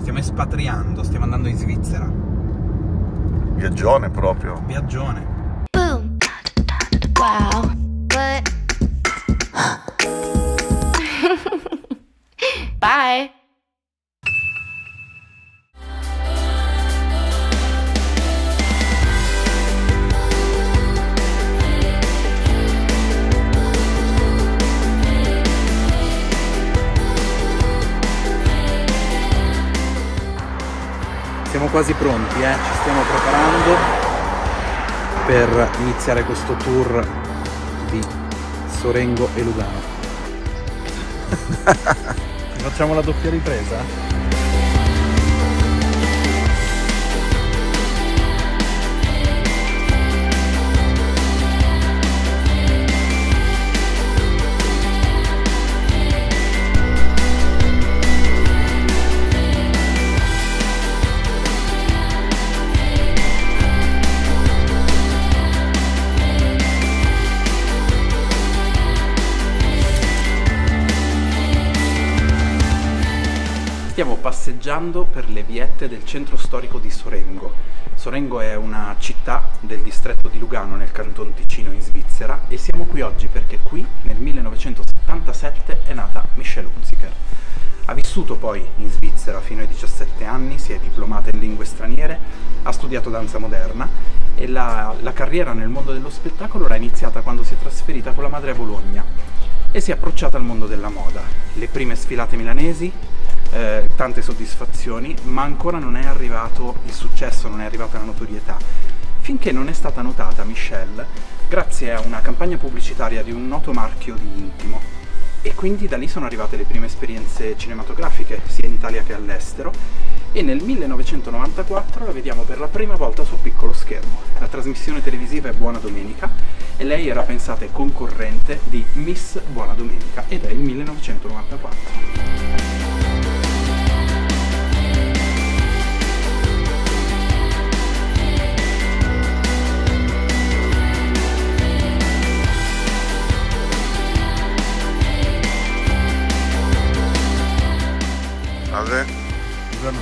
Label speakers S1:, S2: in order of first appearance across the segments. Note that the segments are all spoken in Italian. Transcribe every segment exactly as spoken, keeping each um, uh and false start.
S1: Stiamo espatriando, stiamo andando in Svizzera.
S2: Viaggione proprio.
S1: Viaggione.
S3: Boom. Wow. But bye.
S1: Siamo quasi pronti, eh? Ci stiamo preparando per iniziare questo tour di Sorengo e Lugano. Facciamo la doppia ripresa? Stiamo passeggiando per le viette del centro storico di Sorengo. Sorengo è una città del distretto di Lugano nel Canton Ticino in Svizzera e siamo qui oggi perché qui nel millenovecentosettantasette è nata Michelle Hunziker. Ha vissuto poi in Svizzera fino ai diciassette anni, si è diplomata in lingue straniere, ha studiato danza moderna e la, la carriera nel mondo dello spettacolo l'ha iniziata quando si è trasferita con la madre a Bologna e si è approcciata al mondo della moda. Le prime sfilate milanesi, Eh, tante soddisfazioni, ma ancora non è arrivato il successo, non è arrivata la notorietà, finché non è stata notata Michelle grazie a una campagna pubblicitaria di un noto marchio di intimo, e quindi da lì sono arrivate le prime esperienze cinematografiche sia in Italia che all'estero, e nel millenovecentonovantaquattro la vediamo per la prima volta sul piccolo schermo. La trasmissione televisiva è Buona Domenica e lei era, pensate, concorrente di Miss Buona Domenica, ed è il millenovecentonovantaquattro.
S2: Salve.
S1: Buongiorno.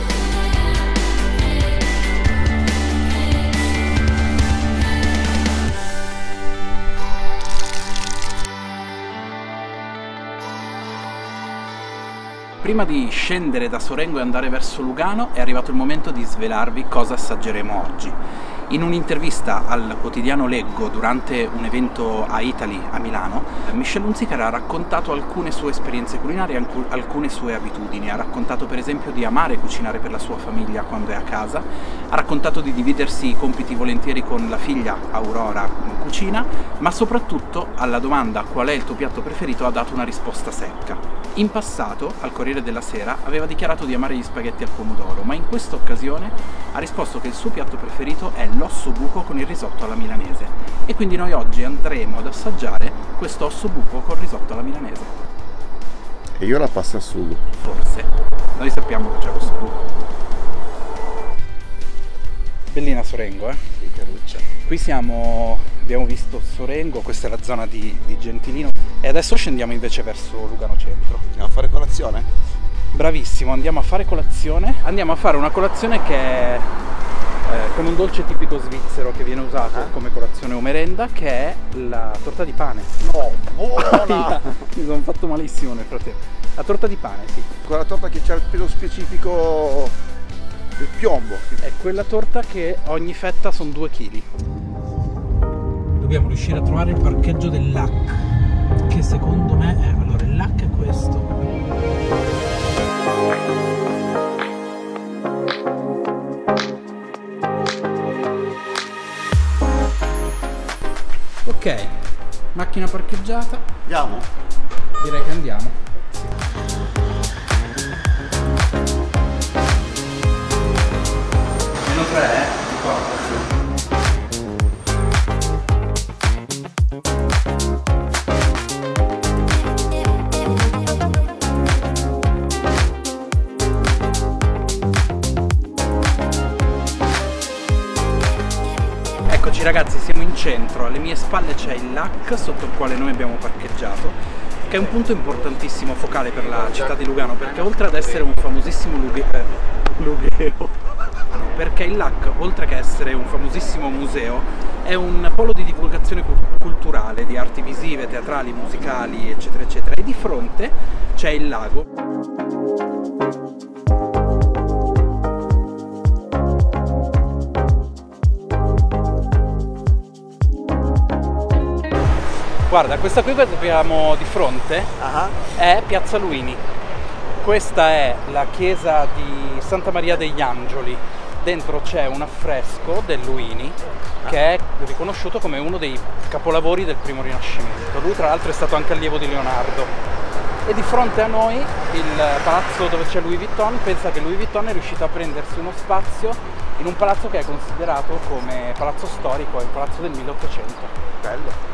S1: Prima di scendere da Sorengo e andare verso Lugano è arrivato il momento di svelarvi cosa assaggeremo oggi. In un'intervista al quotidiano Leggo durante un evento a Italy a Milano, Michelle Hunziker ha raccontato alcune sue esperienze culinarie e alcune sue abitudini. Ha raccontato per esempio di amare cucinare per la sua famiglia quando è a casa, ha raccontato di dividersi i compiti volentieri con la figlia Aurora in cucina, ma soprattutto alla domanda qual è il tuo piatto preferito ha dato una risposta secca. In passato, al Corriere della Sera, aveva dichiarato di amare gli spaghetti al pomodoro, ma in questa occasione ha risposto che il suo piatto preferito è l'osso buco con il risotto alla milanese. E quindi noi oggi andremo ad assaggiare questo osso buco con risotto alla milanese.
S2: E io la pasta al sugo.
S1: Forse. Noi sappiamo che c'è questo buco. Bellina Sorengo, eh?
S2: Che caruccia.
S1: Qui siamo, abbiamo visto Sorengo, questa è la zona di, di Gentilino, e adesso scendiamo invece verso Lugano Centro.
S2: Andiamo a fare colazione?
S1: Bravissimo, andiamo a fare colazione. Andiamo a fare una colazione che è eh, con un dolce tipico svizzero che viene usato eh? come colazione o merenda, che è la torta di pane.
S2: No, buona!
S1: Mi sono fatto malissimo nel frattempo. La torta di pane, sì.
S2: Quella torta che c'ha il pelo specifico del piombo.
S1: È quella torta che ogni fetta sono due chili. Dobbiamo riuscire a trovare il parcheggio del L A C, che secondo me è... Allora, il L A C è questo. Ok, macchina parcheggiata.
S2: Andiamo?
S1: Direi che andiamo. Meno tre, eh? Eccoci ragazzi, siamo in centro, alle mie spalle c'è il L A C sotto il quale noi abbiamo parcheggiato che è un punto importantissimo, focale per la città di Lugano, perché oltre ad essere un famosissimo lughe... eh, lugheo, perché il L A C, oltre che essere un famosissimo museo, è un polo di divulgazione culturale, di arti visive, teatrali, musicali, eccetera, eccetera, e di fronte c'è il lago. Guarda, questa qui che abbiamo di fronte uh-huh. è Piazza Luini. Questa è la chiesa di Santa Maria degli Angioli. Dentro c'è un affresco del Luini che è riconosciuto come uno dei capolavori del primo Rinascimento. Lui tra l'altro è stato anche allievo di Leonardo. E di fronte a noi il palazzo dove c'è Louis Vuitton. Pensa che Louis Vuitton è riuscito a prendersi uno spazio in un palazzo che è considerato come palazzo storico, è un palazzo del milleottocento. Bello.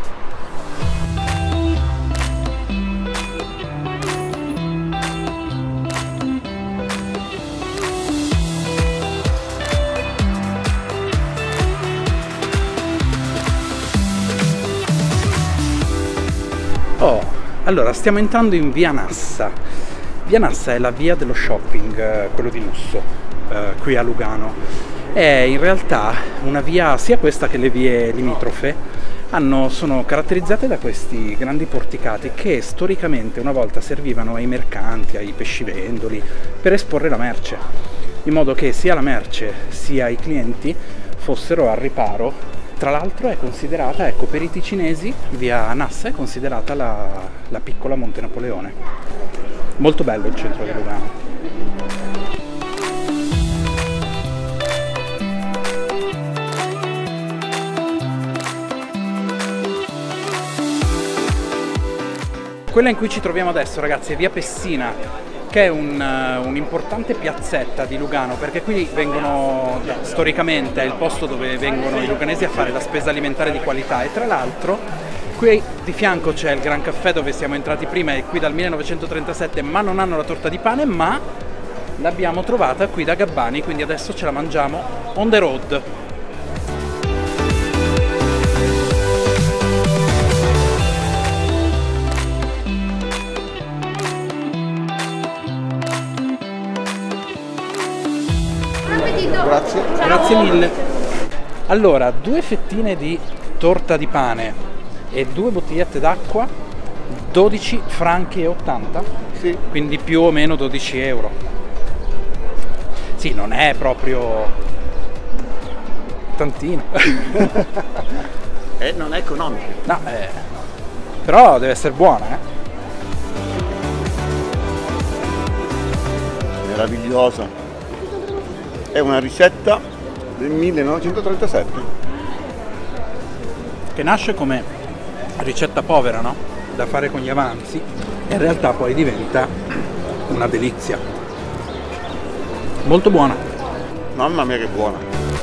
S1: Oh, allora stiamo entrando in via Nassa. Via Nassa è la via dello shopping, eh, quello di lusso, eh, qui a Lugano. È in realtà una via, sia questa che le vie limitrofe, hanno, sono caratterizzate da questi grandi porticati che storicamente una volta servivano ai mercanti, ai pescivendoli, per esporre la merce, in modo che sia la merce sia i clienti fossero al riparo. Tra l'altro è considerata, ecco, per i ticinesi, via Nassa è considerata la, la piccola Monte Napoleone. Molto bello il centro di Lugano. Quella in cui ci troviamo adesso, ragazzi, è via Pessina, che è un'importante un piazzetta di Lugano, perché qui vengono, storicamente è il posto dove vengono i luganesi a fare la spesa alimentare di qualità, e tra l'altro qui di fianco c'è il Gran Caffè dove siamo entrati prima, è qui dal millenovecentotrentasette, ma non hanno la torta di pane, ma l'abbiamo trovata qui da Gabbani, quindi adesso ce la mangiamo on the road.
S2: Grazie.
S1: Grazie mille. Allora, due fettine di torta di pane e due bottigliette d'acqua, dodici franchi e ottanta?
S2: Sì.
S1: Quindi più o meno dodici euro. Sì, non è proprio tantino.
S2: E non è economico.
S1: No, eh, però deve essere buona, eh.
S2: Meravigliosa. È una ricetta del millenovecentotrentasette.
S1: Che nasce come ricetta povera, no? Da fare con gli avanzi, e in realtà poi diventa una delizia. Molto buona.
S2: Mamma mia che buona.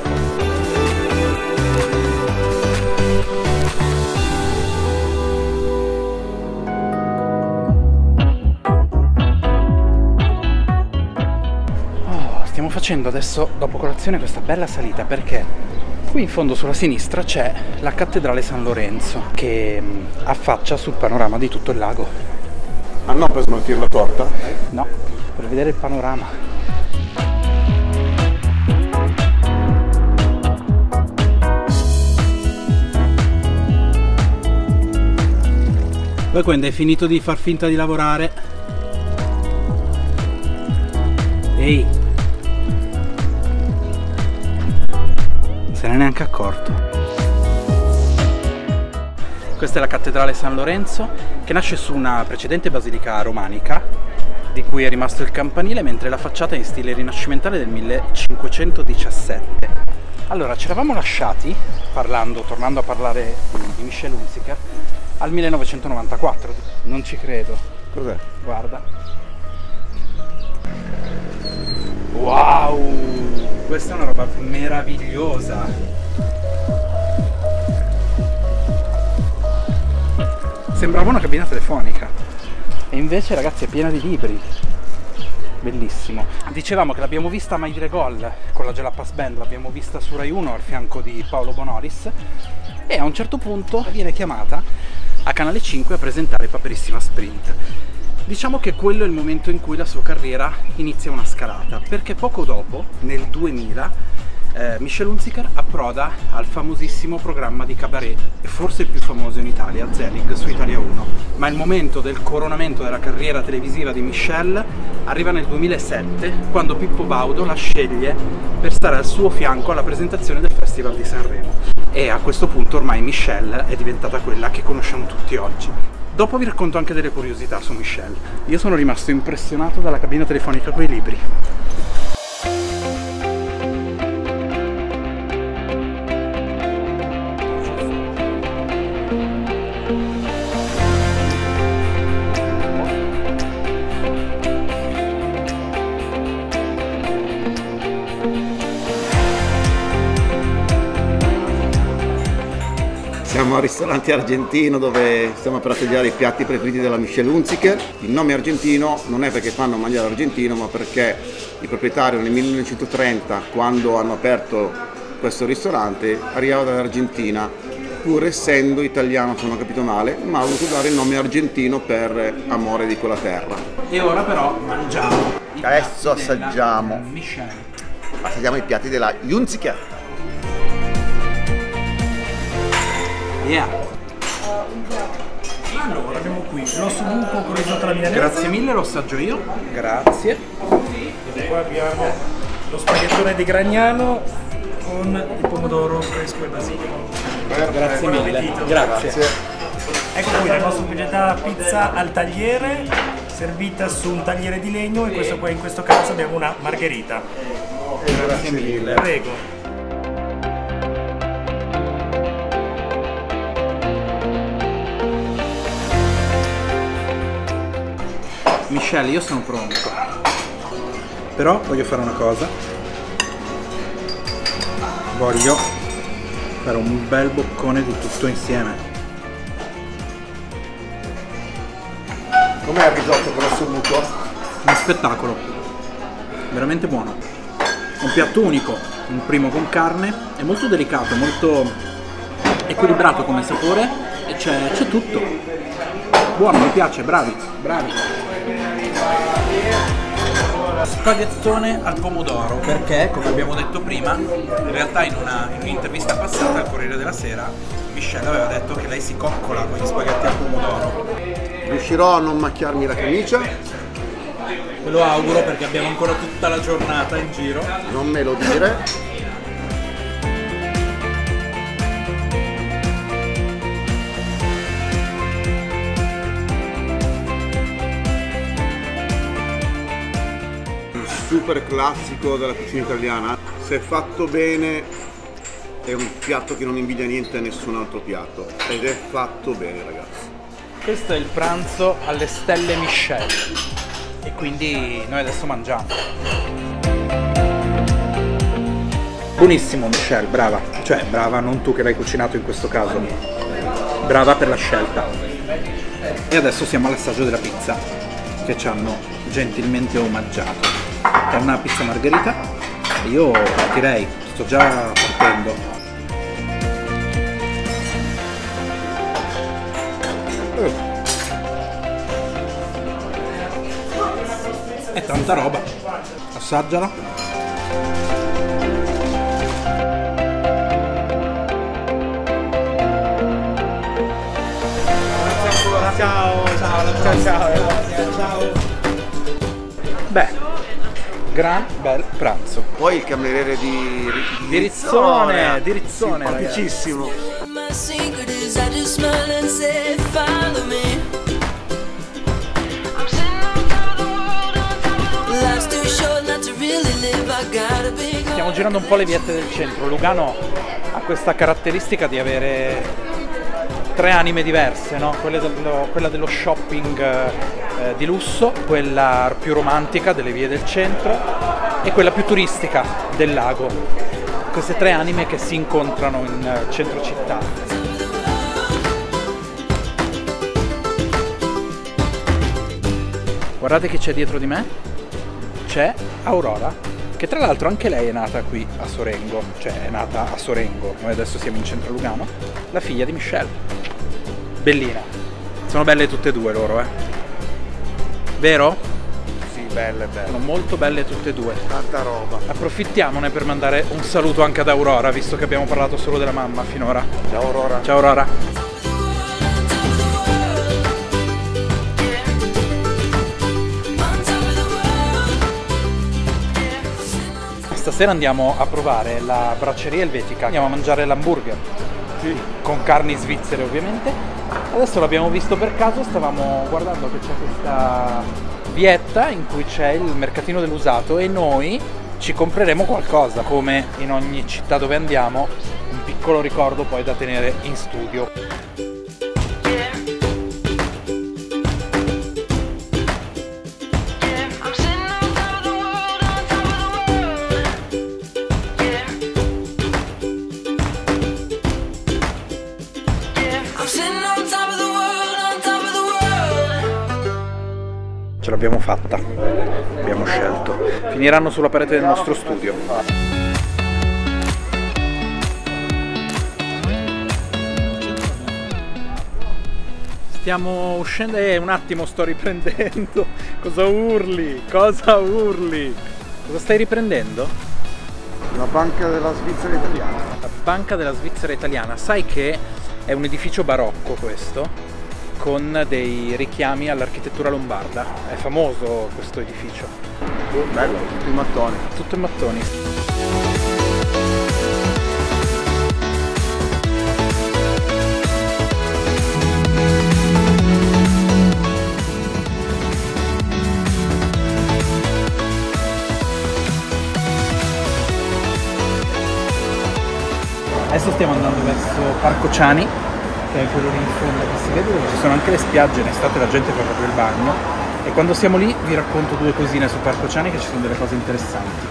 S1: Stiamo facendo adesso, dopo colazione, questa bella salita perché qui in fondo sulla sinistra c'è la cattedrale San Lorenzo che affaccia sul panorama di tutto il lago.
S2: Ah no, per smaltire la torta?
S1: No, per vedere il panorama. Poi quando hai finito di far finta di lavorare, ehi, se ne è neanche accorto. Questa è la cattedrale San Lorenzo, che nasce su una precedente basilica romanica di cui è rimasto il campanile, mentre la facciata è in stile rinascimentale del millecinquecentodiciassette. Allora, ci eravamo lasciati parlando, tornando a parlare di Michel Hunziker, al millenovecentonovantaquattro. Non ci credo.
S2: Cos'è?
S1: Guarda. Wow! Questa è una roba meravigliosa. Sembrava una cabina telefonica e invece, ragazzi, è piena di libri. Bellissimo. Dicevamo che l'abbiamo vista mai dire gol con la Jalapas Band, l'abbiamo vista su Rai uno al fianco di Paolo Bonolis, e a un certo punto viene chiamata a Canale cinque a presentare Paperissima Sprint. Diciamo che quello è il momento in cui la sua carriera inizia una scalata, perché poco dopo, nel duemila, eh, Michel Hunziker approda al famosissimo programma di cabaret, forse il più famoso in Italia, Zelig, su Italia uno. Ma il momento del coronamento della carriera televisiva di Michel arriva nel duemilasette, quando Pippo Baudo la sceglie per stare al suo fianco alla presentazione del Festival di Sanremo. E a questo punto ormai Michel è diventata quella che conosciamo tutti oggi. Dopo vi racconto anche delle curiosità su Michel. Io sono rimasto impressionato dalla cabina telefonica coi libri.
S2: Siamo al ristorante argentino dove stiamo per assaggiare i piatti preferiti della Michel Hunziker. Il nome argentino non è perché fanno mangiare argentino, ma perché il proprietario nel millenovecentotrenta, quando hanno aperto questo ristorante, arrivava dall'Argentina, pur essendo italiano, se non ho capito male, ma ha voluto dare il nome argentino per amore di quella terra.
S1: E ora però mangiamo.
S2: Adesso assaggiamo.
S1: Michel.
S2: Assaggiamo i piatti della Hunziker.
S1: Yeah.
S4: Allora, abbiamo qui l'osso buco con risotto alla milanese.
S1: Grazie mille, lo assaggio io. Grazie.
S4: E qua abbiamo lo spaghettone di Gragnano con il pomodoro fresco e basilico.
S1: Grazie
S4: Buon
S1: mille.
S4: appetito.
S1: Grazie.
S4: Ecco qui la nostra specialità pizza al tagliere, servita su un tagliere di legno, e questo qua, in questo caso abbiamo una margherita.
S1: Grazie mille.
S4: Prego.
S1: Michel, io sono pronto, però voglio fare una cosa, voglio fare un bel boccone di tutto insieme.
S2: Com'è il risotto con l'osso buco?
S1: Un spettacolo, veramente buono, un piatto unico, un primo con carne, è molto delicato, molto equilibrato come sapore e c'è tutto, buono, mi piace, bravi, bravi. Spaghettone al pomodoro, perché come abbiamo detto prima, in realtà in una in un'intervista passata al Corriere della Sera Michel aveva detto che lei si coccola con gli spaghetti al pomodoro.
S2: Riuscirò a non macchiarmi la camicia?
S1: Ve lo auguro, perché abbiamo ancora tutta la giornata in giro.
S2: Non me lo dire. Super classico della cucina italiana, se fatto bene è un piatto che non invidia niente a nessun altro piatto, ed è fatto bene, ragazzi.
S1: Questo è il pranzo alle stelle Michel e quindi noi adesso mangiamo. Buonissimo Michel, brava, cioè brava non tu che l'hai cucinato in questo caso, brava per la scelta. E adesso siamo all'assaggio della pizza che ci hanno gentilmente omaggiato. È una pizza margherita e io partirei, sto già partendo. Uh. È tanta roba, assaggiala.
S4: Ciao, ciao, ciao, ciao, ciao.
S1: Beh, gran bel pranzo.
S2: Poi il cameriere di,
S1: Di Rizzone, di Rizzone,
S2: simpaticissimo.
S5: My secret is I just smile and say, follow me. I'm sitting on top of the world, on top of the world. Life's too short not to really live. I gotta be.
S1: Stiamo girando un po' le viette del centro. Lugano ha questa caratteristica di avere tre anime diverse, no? Quella dello, quella dello shopping eh, di lusso, quella più romantica delle vie del centro e quella più turistica del lago. Queste tre anime che si incontrano in eh, centro città. Guardate che c'è dietro di me, c'è Aurora, che tra l'altro anche lei è nata qui a Sorengo, cioè è nata a Sorengo, noi adesso siamo in centro Lugano, la figlia di Michel. Bellina. Sono belle tutte e due loro, eh. Vero?
S2: Sì, belle, belle.
S1: Sono molto belle tutte e due.
S2: Tanta roba.
S1: Approfittiamone per mandare un saluto anche ad Aurora, visto che abbiamo parlato solo della mamma finora.
S2: Ciao Aurora.
S1: Ciao Aurora. Stasera andiamo a provare la bracceria elvetica, andiamo a mangiare l'hamburger,
S2: Sì.
S1: con carni svizzere ovviamente. Adesso l'abbiamo visto per caso, stavamo guardando che c'è questa vietta in cui c'è il mercatino dell'usato e noi ci compreremo qualcosa, come in ogni città dove andiamo, un piccolo ricordo poi da tenere in studio. Ce l'abbiamo fatta, abbiamo scelto. Finiranno sulla parete del nostro studio. Stiamo uscendo e eh, un attimo sto riprendendo. Cosa urli? Cosa urli? Cosa stai riprendendo?
S2: La banca della Svizzera italiana.
S1: La Banca della Svizzera italiana. Sai che è un edificio barocco questo, con dei richiami all'architettura lombarda. È famoso questo edificio.
S2: Bello, tutti i mattoni.
S1: Tutto in mattoni. Adesso stiamo andando verso Parco Ciani, che è quello lì in fondo che si vede, dove ci sono anche le spiagge, in estate la gente fa proprio il bagno, e quando siamo lì vi racconto due cosine su Parco Ciani, che ci sono delle cose interessanti.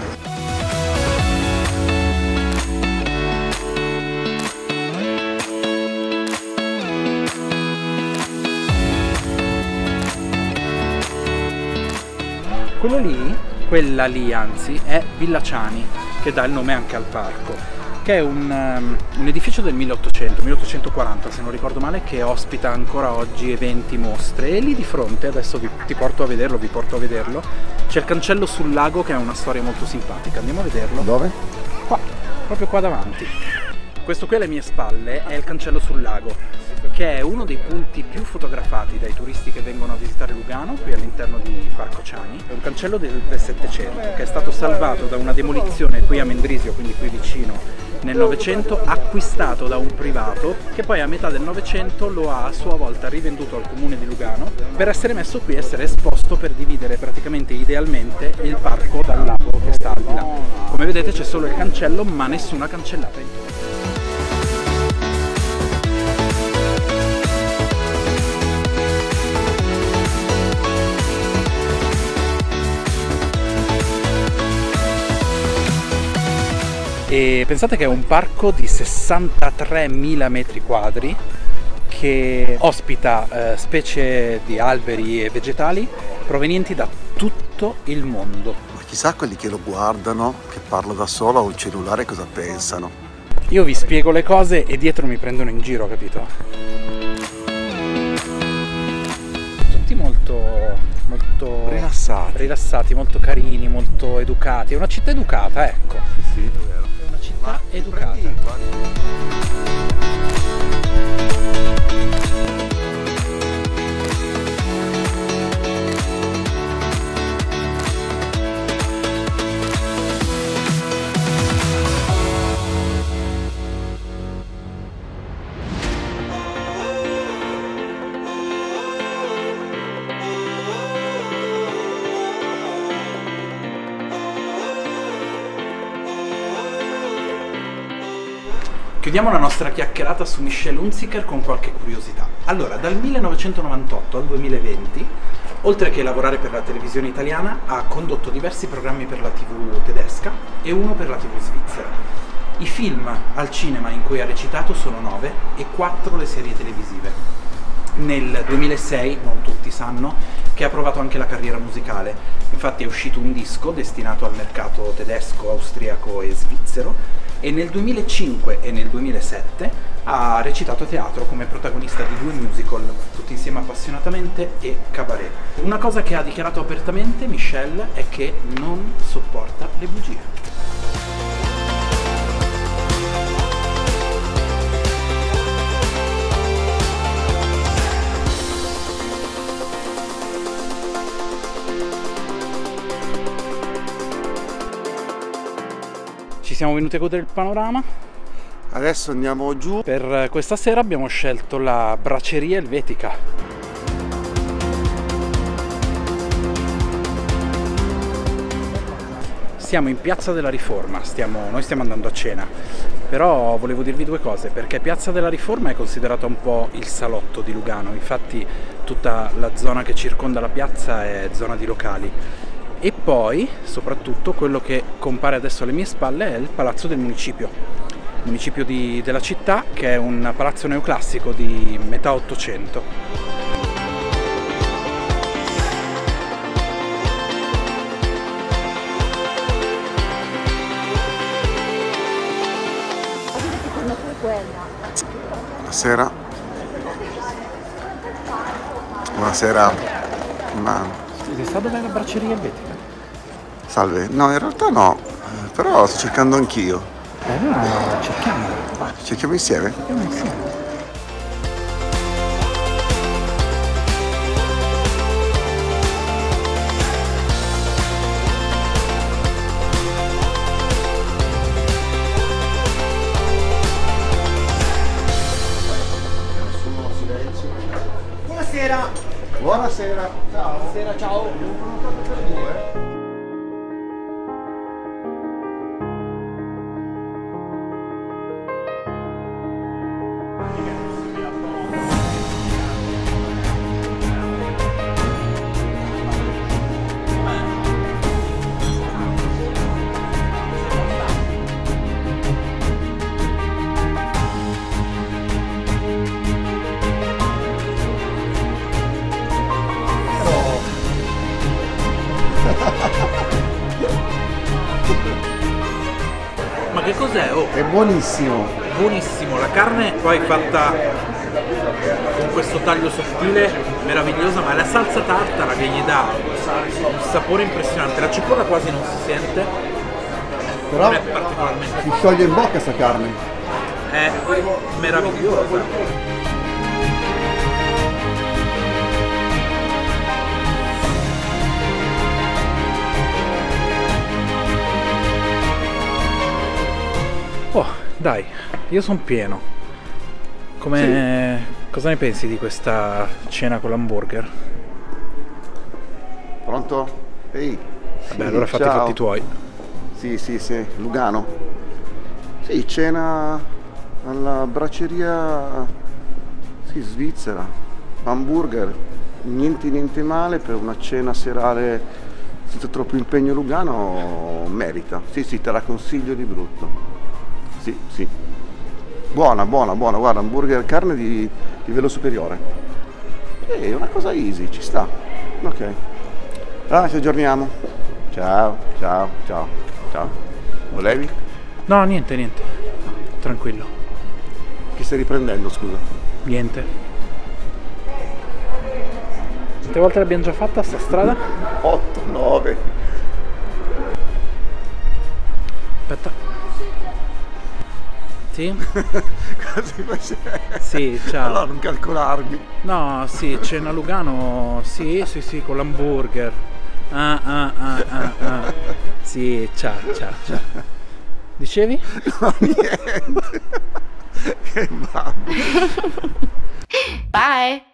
S1: Quello lì, quella lì anzi, è Villa Ciani, che dà il nome anche al parco, che è un, um, un edificio del milleottocento, milleottocentoquaranta se non ricordo male, che ospita ancora oggi eventi, mostre, e lì di fronte, adesso vi, ti porto a vederlo, vi porto a vederlo, c'è il cancello sul lago che ha una storia molto simpatica. Andiamo a vederlo.
S2: Dove?
S1: Qua, proprio qua davanti. Questo qui alle mie spalle è il cancello sul lago, che è uno dei punti più fotografati dai turisti che vengono a visitare Lugano, qui all'interno di Parco Ciani. È un cancello del, del Settecento, che è stato salvato da una demolizione qui a Mendrisio, quindi qui vicino, nel Novecento, acquistato da un privato che poi a metà del Novecento lo ha a sua volta rivenduto al comune di Lugano per essere messo qui, essere esposto per dividere praticamente idealmente il parco dal lago che sta al di là. Come vedete c'è solo il cancello ma nessuna cancellata intorno. E pensate che è un parco di sessantatremila metri quadri che ospita eh, specie di alberi e vegetali provenienti da tutto il mondo.
S2: Ma chissà quelli che lo guardano, che parla da solo o il cellulare, cosa pensano.
S1: Io vi spiego le cose e dietro mi prendono in giro, capito? Tutti molto, molto
S2: Rilassati.
S1: rilassati, molto carini, molto educati. È una città educata, ecco.
S2: Sì, sì, è vero.
S1: È una città educata. Chiudiamo la nostra chiacchierata su Michel Hunziker con qualche curiosità. Allora, dal millenovecentonovantotto al duemilaventi, oltre che lavorare per la televisione italiana, ha condotto diversi programmi per la tivù tedesca e uno per la tivù svizzera. I film al cinema in cui ha recitato sono nove e quattro le serie televisive. Nel duemilasei, non tutti sanno, che ha provato anche la carriera musicale. Infatti è uscito un disco destinato al mercato tedesco, austriaco e svizzero, e nel duemilacinque e nel duemilasette ha recitato a teatro come protagonista di due musical, tutti insieme appassionatamente e Cabaret. Una cosa che ha dichiarato apertamente Michelle è che non sopporta le bugie. Ci siamo venuti a godere il panorama.
S2: Adesso andiamo giù.
S1: Per questa sera abbiamo scelto la Braceria Elvetica. Siamo in Piazza della Riforma, stiamo, noi stiamo andando a cena, però volevo dirvi due cose, perché Piazza della Riforma è considerata un po' il salotto di Lugano, infatti tutta la zona che circonda la piazza è zona di locali. E poi, soprattutto, quello che compare adesso alle mie spalle è il Palazzo del Municipio, il municipio di, della città, che è un palazzo neoclassico di metà Ottocento.
S2: Buonasera. Buonasera. Ma...
S1: Si sa dov'è la Braceria Elvetica?
S2: Salve. No, in realtà no, però sto cercando anch'io.
S1: Eh, allora cerchiamola.
S2: Cerchiamo insieme?
S1: Cerchiamo insieme.
S2: Buonasera. Buonasera. Ciao.
S6: Buonasera, ciao.
S1: Ma che cos'è? Oh,
S2: È buonissimo.
S1: buonissimo, la carne poi fatta con questo taglio sottile, meravigliosa, ma è la salsa tartara che gli dà un sapore impressionante. La cipolla quasi non si sente,
S2: Però
S1: non è particolarmente,
S2: si scioglie in bocca sta carne.
S1: è meravigliosa. Oh, dai, io sono pieno. Come... Cosa ne pensi di questa cena con l'hamburger?
S2: Pronto? Ehi.
S1: Vabbè,
S2: Sì,
S1: allora fatti i
S2: ciao.
S1: fatti tuoi.
S2: Sì, sì, sì, Lugano. Sì, cena alla braceria, sì, svizzera. Hamburger, niente niente male per una cena serale senza troppo impegno. Lugano merita. Sì, sì, te la consiglio di brutto. Sì, sì. Buona, buona, buona. Guarda, hamburger, carne di livello superiore. È una cosa easy, ci sta. Ok. Allora ci aggiorniamo. Ciao, ciao, ciao, ciao. Volevi?
S1: No, niente, niente. Tranquillo.
S2: Chi stai riprendendo, scusa?
S1: Niente. Quante volte l'abbiamo già fatta sta strada?
S2: otto, nove.
S1: Aspetta. Sì?
S2: Cosa facevi?
S1: Sì, ciao.
S2: Allora non calcolarmi.
S1: No, sì, cena Lugano. Sì, sì, sì, con l'hamburger. Ah, ah, ah, ah, ah. Sì, ciao, ciao, ciao. Dicevi?
S2: No, niente. Che babbo.
S3: Bye.